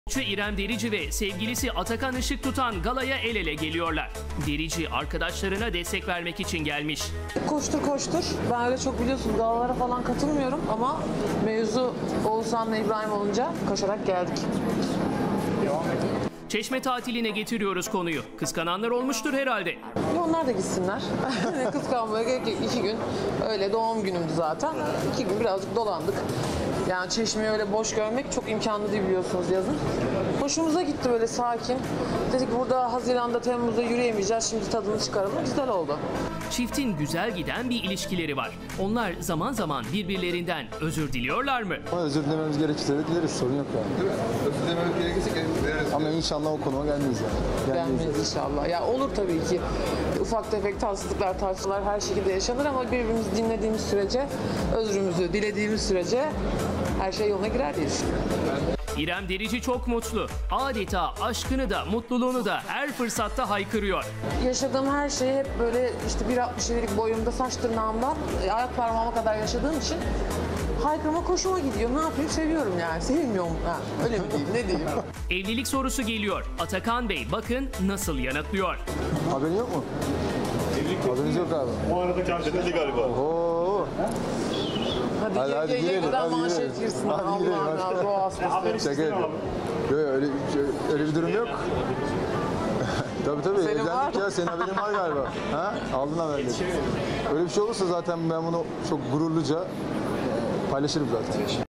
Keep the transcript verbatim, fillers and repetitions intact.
İrem Derici ve sevgilisi Atakan Işık tutan galaya el ele geliyorlar. Derici arkadaşlarına destek vermek için gelmiş. Koştur koştur. Ben öyle çok biliyorsun galalara falan katılmıyorum ama mevzu Oğuzhan'la İbrahim olunca koşarak geldik. Çeşme tatiline getiriyoruz konuyu. Kıskananlar olmuştur herhalde. Ya onlar da gitsinler. Kıskanmaya gerek yok. İki gün öyle doğum günümdü zaten. İki gün birazcık dolandık. Yani Çeşme'yi öyle boş görmek çok imkanlı değil biliyorsunuz yazın. Hoşumuza gitti böyle sakin. Dedik burada Haziran'da, Temmuz'da yürüyemeyeceğiz. Şimdi tadını çıkaralım. Güzel oldu. Çiftin güzel giden bir ilişkileri var. Onlar zaman zaman birbirlerinden özür diliyorlar mı? Ama özür dilememiz gerekirse de dileriz, sorun yok yani. Değil mi? Özür dilememiz gerekirse dileriz. Ama inşallah o konuma gelmeyiz yani. Gelmeyiz inşallah. Ya olur tabii ki. Ufak tefek tatsızlıklar, tartışmalar her şekilde yaşanır ama birbirimizi dinlediğimiz sürece, özrümüzü dilediğimiz sürece her şey yoluna girer diye düşünüyorum. İrem Derici çok mutlu. Adeta aşkını da mutluluğunu da her fırsatta haykırıyor. Yaşadığım her şeyi hep böyle işte bir altmış yedilik boyumda saç tırnağımdan e, ayak parmağıma kadar yaşadığım için haykırma hoşuma gidiyor. Ne yapayım? Seviyorum yani. Sevmiyorum. Ha, öyle mi diyeyim? Ne diyeyim? Evlilik sorusu geliyor. Atakan Bey bakın nasıl yanıtlıyor. Haberin yok mu? Haberiniz yok abi. Bu arada karşıladı galiba. Oo. Hadi, Hadi, ye, hadi ye, girelim, yeniden hadi manşet girelim. girsin. Hadi girelim, Allah'ım hadi. ya, doğası. Şaka yapıyorum. Yok öyle, öyle bir durum yok. Tabii tabii Senin var evlendik mı? ya, senin haberin var galiba. Ha? Aldın haberleri. Öyle bir şey olursa zaten ben bunu çok gururluca paylaşırım zaten.